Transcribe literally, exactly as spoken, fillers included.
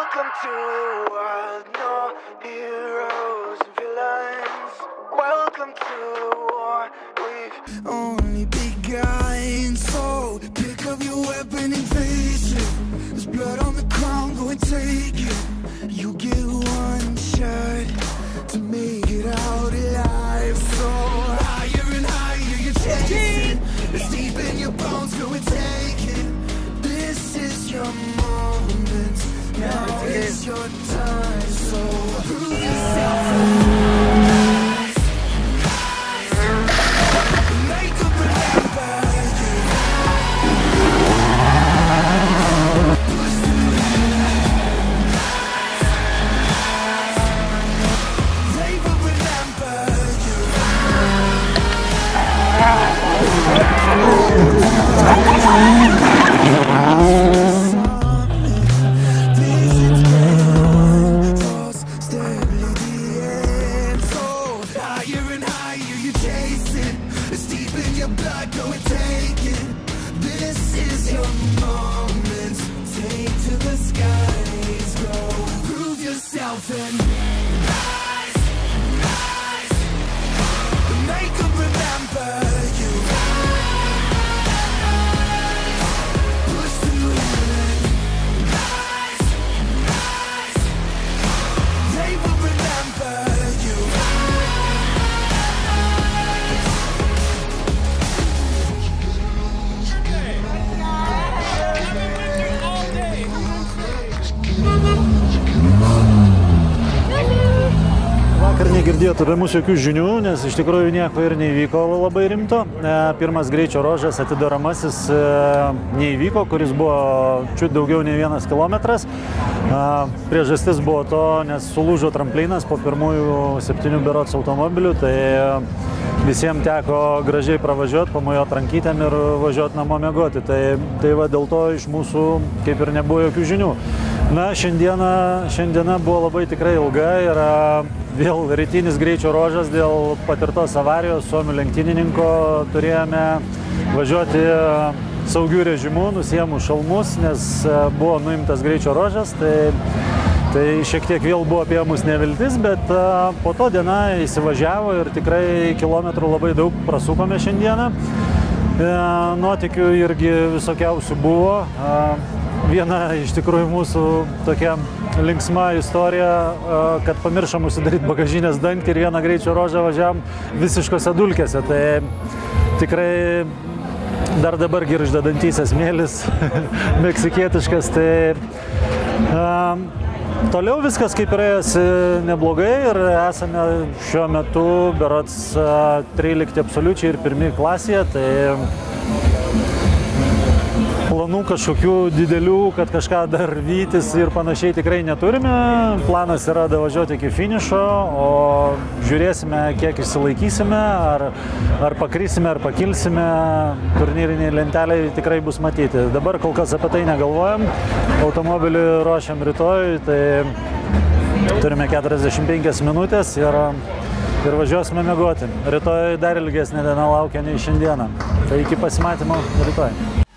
Welcome to the world, no heroes and villains. Welcome to the war we've only begun. So pick up your weapon and face it. There's blood on the ground, go and take it. You get one shot to make it out alive. So higher and higher you're chasing. It's deep in your bones, go and take it. This is your moment. Now it's your time, so prove yourself and rise, rise. Make them remember you. Push through the rise, rise. They will remember you. Blood, go and take it. This is your moment. Take to the skies, go. Prove yourself and rise, rise. Make them remember you. Push through it. Rise, rise. They will remember you. Vakar negirdėjot apie mūsų jokių žinių, nes iš tikrųjų nieko ir neįvyko labai rimto. Pirmas greičio ruožas atidaromasis neįvyko, kuris buvo čiut daugiau nei vienas kilometras. Priežastis buvo to, nes sulūžo tramplinas po pirmųjų septynių berods automobilių, tai visiems teko gražiai pravažiuoti, pamojuoti rankytėm ir važiuoti namo miegoti. Tai, tai va dėl to iš mūsų kaip ir nebuvo jokių žinių. Na, šiandiena, šiandiena buvo labai tikrai ilga, yra vėl rytinis greičio ruožas dėl patirtos avarijos. Suomių lenktynininko turėjome važiuoti saugių režimų, nusiėmus šalmus, nes buvo nuimtas greičio ruožas. Tai, tai šiek tiek vėl buvo apie mus neviltis, bet po to diena įsivažiavo ir tikrai kilometrų labai daug prasukome šiandieną. Nuotykių irgi visokiausių buvo. Viena iš tikrųjų mūsų tokia linksma istorija, kad pamiršom užsidaryti bagažinės dangtį ir vieną greičio ruožą važiavom visiškose dulkėse. Tai tikrai dar dabar girgžda dantyse smėlis meksikietiškas. Tai um, toliau viskas kaip ir ėjosi neblogai ir esame šiuo metu berods trylikti absoliučiai ir pirmi klasėje. Tai planų kažkokių didelių, kad kažką dar vytis ir panašiai tikrai neturime. Planas yra davažiuoti iki finišo, o žiūrėsime, kiek išsilaikysime, ar, ar pakrysime, ar pakilsime. Turnyriniai lenteliai tikrai bus matyti. Dabar kol kas apie tai negalvojam. Automobilį ruošiam rytoj, tai turime keturiasdešimt penkias minutės ir, ir važiuosime miegoti. Rytoj dar ilgesnė diena laukia nei šiandieną. Tai iki pasimatymo rytoj.